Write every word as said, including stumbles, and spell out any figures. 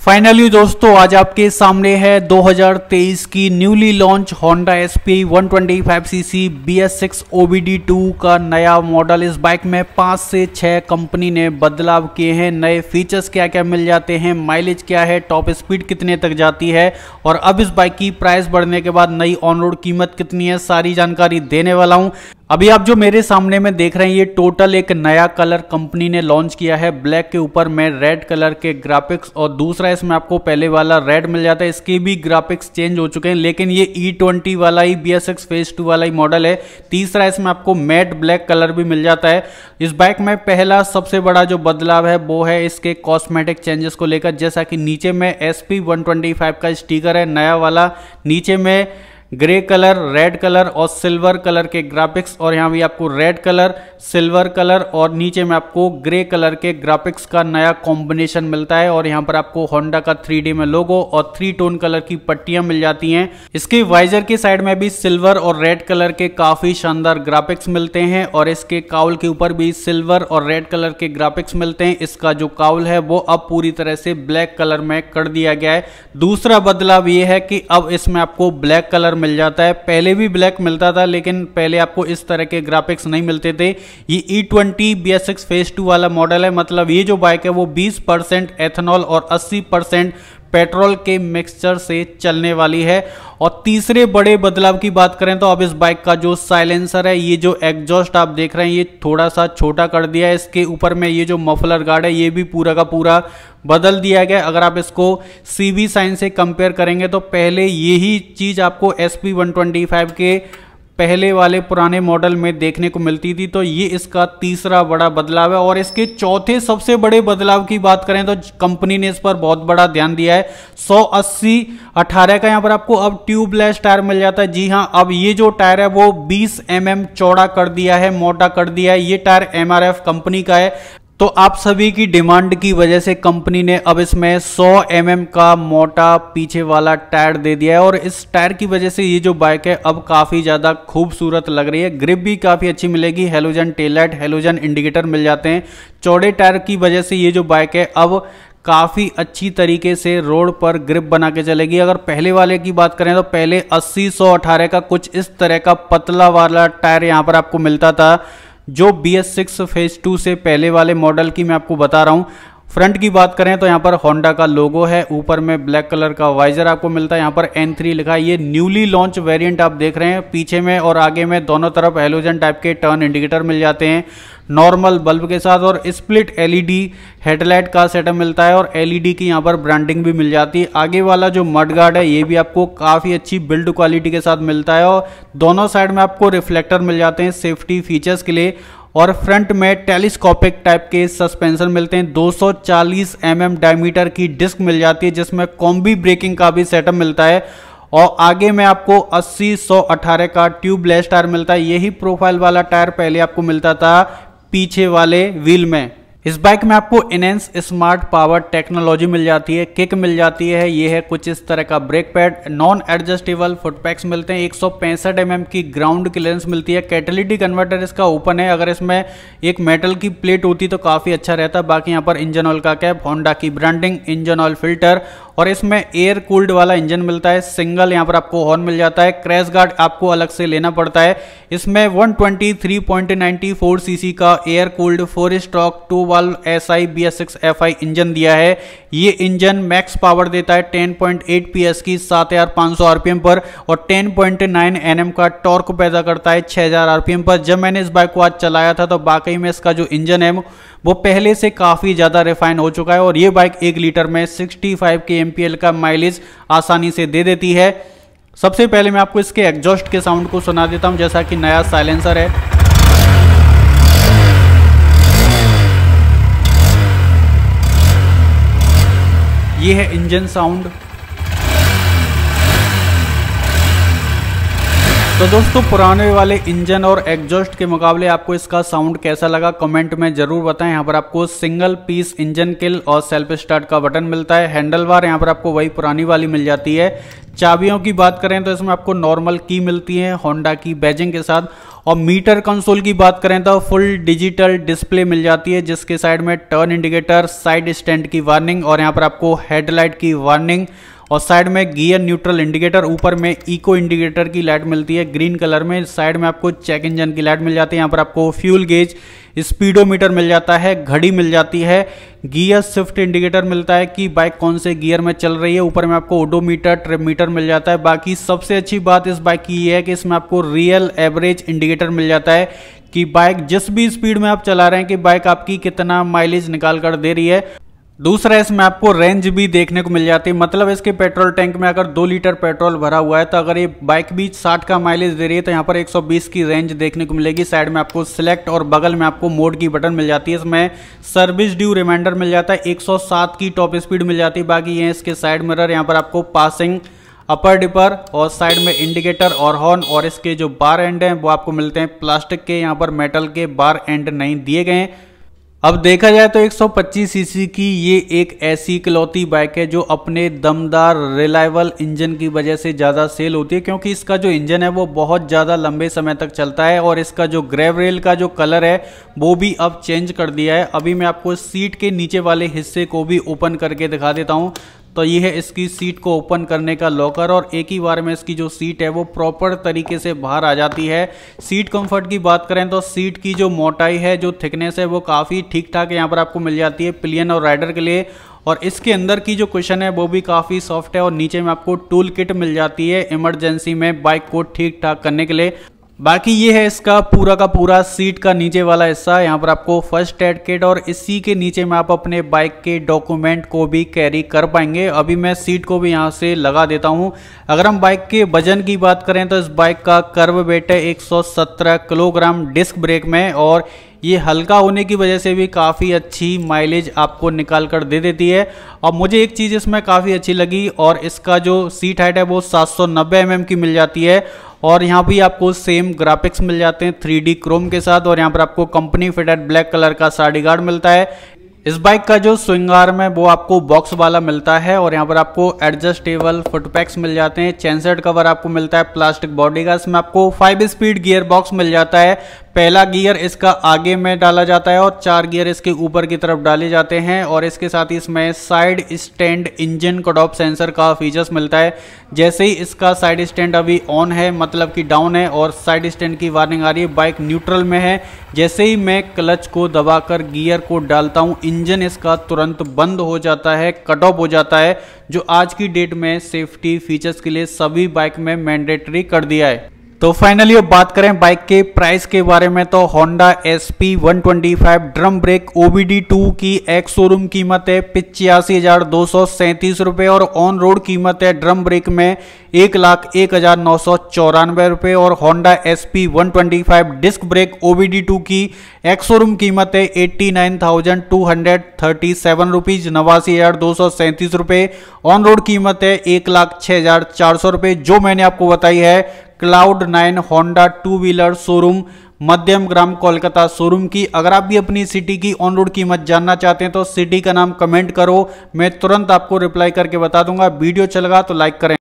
Finally दोस्तों आज आपके सामने है दो हज़ार तेईस की newly launch Honda S P one twenty five C C B S six O B D two का नया मॉडल। इस बाइक में पाँच से छः कंपनी ने बदलाव किए हैं। नए फीचर्स क्या क्या मिल जाते हैं, माइलेज क्या है, टॉप स्पीड कितने तक जाती है और अब इस बाइक की प्राइस बढ़ने के बाद नई ऑन रोड कीमत कितनी है, सारी जानकारी देने वाला हूं। अभी आप जो मेरे सामने में देख रहे हैं ये टोटल एक नया कलर कंपनी ने लॉन्च किया है। ब्लैक के ऊपर में रेड कलर के ग्राफिक्स और दूसरा इसमें आपको पहले वाला रेड मिल जाता है, इसके भी ग्राफिक्स चेंज हो चुके हैं, लेकिन ये ई ट्वेंटी वाला ही B S six phase two वाला ही मॉडल है। तीसरा इसमें आपको मैट ब्लैक कलर भी मिल जाता है। इस बाइक में पहला सबसे बड़ा जो बदलाव है वो है इसके कॉस्मेटिक चेंजेस को लेकर, जैसा कि नीचे में S P one twenty five का स्टिकर है नया वाला, नीचे में ग्रे कलर, रेड कलर और सिल्वर कलर के ग्राफिक्स और यहाँ भी आपको रेड कलर, सिल्वर कलर और नीचे में आपको ग्रे कलर के ग्राफिक्स का नया कॉम्बिनेशन मिलता है। और यहाँ पर आपको होंडा का थ्री डी में लोगो और थ्री टोन कलर की पट्टियां मिल जाती हैं। इसके वाइजर के साइड में भी सिल्वर और रेड कलर के काफी शानदार ग्राफिक्स मिलते हैं और इसके काउल के ऊपर भी सिल्वर और रेड कलर के ग्राफिक्स मिलते हैं। इसका जो काउल है वो अब पूरी तरह से ब्लैक कलर में कर दिया गया है। दूसरा बदलाव ये है कि अब इसमें आपको ब्लैक कलर मिल जाता है। पहले भी ब्लैक मिलता था लेकिन पहले आपको इस तरह के ग्राफिक्स नहीं मिलते थे। ये E twenty B S six phase two वाला मॉडल है, मतलब ये जो बाइक है वो बीस परसेंट एथेनॉल और अस्सी परसेंट पेट्रोल के मिक्सचर से चलने वाली है। और तीसरे बड़े बदलाव की बात करें तो अब इस बाइक का जो साइलेंसर है, ये जो एग्जॉस्ट आप देख रहे हैं ये थोड़ा सा छोटा कर दिया है। इसके ऊपर में ये जो मफलर गार्ड है ये भी पूरा का पूरा बदल दिया गया। अगर आप इसको सी वी साइन से कंपेयर करेंगे तो पहले यही चीज आपको S P one twenty five के पहले वाले पुराने मॉडल में देखने को मिलती थी, तो ये इसका तीसरा बड़ा बदलाव है। और इसके चौथे सबसे बड़े बदलाव की बात करें तो कंपनी ने इस पर बहुत बड़ा ध्यान दिया है। सौ अस्सी अठारह का यहाँ पर आपको अब ट्यूबलेस टायर मिल जाता है। जी हाँ, अब ये जो टायर है वो बीस एम एम चौड़ा कर दिया है, मोटा कर दिया है। ये टायर एम आर एफ कंपनी का है। तो आप सभी की डिमांड की वजह से कंपनी ने अब इसमें सौ एम एम का मोटा पीछे वाला टायर दे दिया है और इस टायर की वजह से ये जो बाइक है अब काफ़ी ज़्यादा खूबसूरत लग रही है। ग्रिप भी काफ़ी अच्छी मिलेगी, halogen tail light, halogen indicator मिल जाते हैं। चौड़े टायर की वजह से ये जो बाइक है अब काफ़ी अच्छी तरीके से रोड पर ग्रिप बना के चलेगी। अगर पहले वाले की बात करें तो पहले अस्सी सौ अठारह का कुछ इस तरह का पतला वाला टायर यहाँ पर आपको मिलता था, जो B S six phase two से पहले वाले मॉडल की मैं आपको बता रहा हूँ। फ्रंट की बात करें तो यहाँ पर होंडा का लोगो है, ऊपर में ब्लैक कलर का वाइजर आपको मिलता है, यहाँ पर एन थ्री लिखा है। ये न्यूली लॉन्च वेरिएंट आप देख रहे हैं। पीछे में और आगे में दोनों तरफ हेलोजन टाइप के टर्न इंडिकेटर मिल जाते हैं नॉर्मल बल्ब के साथ और split L E D headlight का सेटअप मिलता है और एल ई डी की यहाँ पर ब्रांडिंग भी मिल जाती है। आगे वाला जो मड गार्ड है ये भी आपको काफ़ी अच्छी बिल्ड क्वालिटी के साथ मिलता है और दोनों साइड में आपको रिफ्लेक्टर मिल जाते हैं सेफ्टी फीचर्स के लिए। और फ्रंट में टेलीस्कोपिक टाइप के सस्पेंशन मिलते हैं। दो सौ चालीस एम एम डायमीटर की डिस्क मिल जाती है जिसमें कॉम्बी ब्रेकिंग का भी सेटअप मिलता है और आगे में आपको अस्सी सौ अठारह का ट्यूबलेस टायर मिलता है। यही प्रोफाइल वाला टायर पहले आपको मिलता था पीछे वाले व्हील में। इस बाइक में आपको इनहेंस स्मार्ट पावर टेक्नोलॉजी मिल जाती है, किक मिल जाती है, ये है कुछ इस तरह का brake pad, non adjustable foot pegs मिलते हैं, एक सौ पैंसठ एम एम की ग्राउंड क्लियरेंस मिलती है। कैटेलिटिक कन्वर्टर इसका ओपन है, अगर इसमें एक मेटल की प्लेट होती तो काफ़ी अच्छा रहता। बाकी यहाँ पर इंजन ऑयल का कैप, होंडा की ब्रांडिंग, इंजन ऑयल फिल्टर और इसमें एयर कूल्ड वाला इंजन मिलता है। सिंगल यहाँ पर आपको हॉर्न मिल जाता है। क्रैश गार्ड आपको अलग से लेना पड़ता है। इसमें one twenty three point nine four CC का air cooled four stroke two valve S I B S six F I engine दिया है। ये इंजन मैक्स पावर देता है ten point eight P S की सात हज़ार पाँच सौ आर पी एम पर और ten point nine N M का टॉर्क पैदा करता है छह हज़ार आर पी एम पर। जब मैंने इस बाइक को आज चलाया था तो वाकई में इसका जो इंजन है वो पहले से काफ़ी ज़्यादा रिफाइन हो चुका है और ये बाइक एक लीटर में पैंसठ के एम पी एल का माइलेज आसानी से दे देती है। सबसे पहले मैं आपको इसके एग्जॉस्ट के साउंड को सुना देता हूं, जैसा कि नया साइलेंसर है। ये है इंजन साउंड। तो दोस्तों पुराने वाले इंजन और एग्जॉस्ट के मुकाबले आपको इसका साउंड कैसा लगा कमेंट में जरूर बताएं। यहाँ पर आपको सिंगल पीस इंजन किल और सेल्फ स्टार्ट का बटन मिलता है। हैंडल बार यहाँ पर आपको वही पुरानी वाली मिल जाती है। चाबियों की बात करें तो इसमें आपको नॉर्मल की मिलती है होंडा की बैजिंग के साथ। और मीटर कंसोल की बात करें तो फुल डिजिटल डिस्प्ले मिल जाती है, जिसके साइड में टर्न इंडिकेटर, साइड स्टैंड की वार्निंग और यहाँ पर आपको हेडलाइट की वार्निंग और साइड में गियर न्यूट्रल इंडिकेटर, ऊपर में इको इंडिकेटर की लाइट मिलती है ग्रीन कलर में। साइड में आपको चेक इंजन की लाइट मिल जाती है। यहाँ पर आपको फ्यूल गेज, स्पीडोमीटर मिल जाता है, घड़ी मिल जाती है, गियर शिफ्ट इंडिकेटर मिलता है कि बाइक कौन से गियर में चल रही है। ऊपर में आपको ओडोमीटर, ट्रिप मीटर मिल जाता है। बाकी सबसे अच्छी बात इस बाइक की ये है कि इसमें आपको रियल एवरेज इंडिकेटर मिल जाता है कि बाइक जिस भी स्पीड में आप चला रहे हैं कि बाइक आपकी कितना माइलेज निकाल कर दे रही है। दूसरा इसमें आपको रेंज भी देखने को मिल जाती है, मतलब इसके पेट्रोल टैंक में अगर दो लीटर पेट्रोल भरा हुआ है तो अगर ये बाइक भी साठ का माइलेज दे रही है तो यहाँ पर एक सौ बीस की रेंज देखने को मिलेगी। साइड में आपको सिलेक्ट और बगल में आपको मोड की बटन मिल जाती है। इसमें सर्विस ड्यू रिमाइंडर मिल जाता है, एक सौ सात की टॉप स्पीड मिल जाती है। बाकी ये इसके साइड मिरर, यहाँ पर आपको पासिंग, अपर डिपर और साइड में इंडिकेटर और हॉर्न। और इसके जो बार एंड हैं वो आपको मिलते हैं प्लास्टिक के, यहाँ पर मेटल के बार एंड नहीं दिए गए हैं। अब देखा जाए तो एक सौ पच्चीस सीसी की ये एक ऐसी इकलौती बाइक है जो अपने दमदार रिलायबल इंजन की वजह से ज़्यादा सेल होती है, क्योंकि इसका जो इंजन है वो बहुत ज़्यादा लंबे समय तक चलता है। और इसका जो ग्रेव रेल का जो कलर है वो भी अब चेंज कर दिया है। अभी मैं आपको सीट के नीचे वाले हिस्से को भी ओपन करके दिखा देता हूँ। तो ये है इसकी सीट को ओपन करने का लॉकर और एक ही बार में इसकी जो सीट है वो प्रॉपर तरीके से बाहर आ जाती है। सीट कंफर्ट की बात करें तो सीट की जो मोटाई है, जो थिकनेस है वो काफ़ी ठीक ठाक यहाँ पर आपको मिल जाती है पिलियन और राइडर के लिए। और इसके अंदर की जो कुशन है वो भी काफ़ी सॉफ्ट है और नीचे में आपको टूल किट मिल जाती है इमरजेंसी में बाइक को ठीक ठाक करने के लिए। बाकी ये है इसका पूरा का पूरा सीट का नीचे वाला हिस्सा। यहाँ पर आपको फर्स्ट एड किट और इसी के नीचे में आप अपने बाइक के डॉक्यूमेंट को भी कैरी कर पाएंगे। अभी मैं सीट को भी यहाँ से लगा देता हूँ। अगर हम बाइक के वजन की बात करें तो इस बाइक का कर्व वेट है एक सौ सत्रह किलोग्राम डिस्क ब्रेक में और ये हल्का होने की वजह से भी काफ़ी अच्छी माइलेज आपको निकाल कर दे देती है। और मुझे एक चीज़ इसमें काफ़ी अच्छी लगी और इसका जो सीट हाइट है वो सात सौ नब्बे एम एम की मिल जाती है। और यहाँ भी आपको सेम ग्राफिक्स मिल जाते हैं थ्री डी क्रोम के साथ। और यहाँ पर आपको कंपनी फिटेड ब्लैक कलर का साडी गार्ड मिलता है। इस बाइक का जो स्विंग आर्म है वो आपको बॉक्स वाला मिलता है और यहाँ पर आपको एडजस्टेबल फुट पैक्स मिल जाते हैं। चैनसेट कवर आपको मिलता है प्लास्टिक बॉडी का। इसमें आपको फाइव स्पीड गियर बॉक्स मिल जाता है। पहला गियर इसका आगे में डाला जाता है और चार गियर इसके ऊपर की तरफ डाले जाते हैं। और इसके साथ ही इसमें side stand engine cut off sensor का फीचर्स मिलता है। जैसे ही इसका साइड स्टैंड अभी ऑन है, मतलब कि डाउन है और साइड स्टैंड की वार्निंग आ रही है, बाइक न्यूट्रल में है, जैसे ही मैं क्लच को दबाकर गियर को डालता हूं इंजन इसका तुरंत बंद हो जाता है, कट ऑफ हो जाता है, जो आज की डेट में सेफ्टी फीचर्स के लिए सभी बाइक में मैंडेटरी कर दिया है। तो फाइनली अब बात करें बाइक के प्राइस के बारे में तो Honda S P one twenty five drum brake O B D two की एक्स शोरूम कीमत है पिचासी हजार दो सौ सैंतीस रुपये और ऑन रोड कीमत है ड्रम ब्रेक में एक लाख एक हजार नौ सौ चौरानवे रुपये। और Honda S P one twenty five disc brake O B D two की एक्स शोरूम कीमत है eighty nine thousand two hundred thirty seven rupees नवासी हजार दो सौ सैंतीस रुपये। ऑन रोड कीमत है एक लाख छः हजार चार सौ रुपये, जो मैंने आपको बताई है Cloud Nine Honda two wheeler showroom Madhyamgram Kolkata showroom की। अगर आप भी अपनी सिटी की ऑन रोड कीमत जानना चाहते हैं तो सिटी का नाम कमेंट करो, मैं तुरंत आपको रिप्लाई करके बता दूंगा। वीडियो चल लगा तो लाइक करें।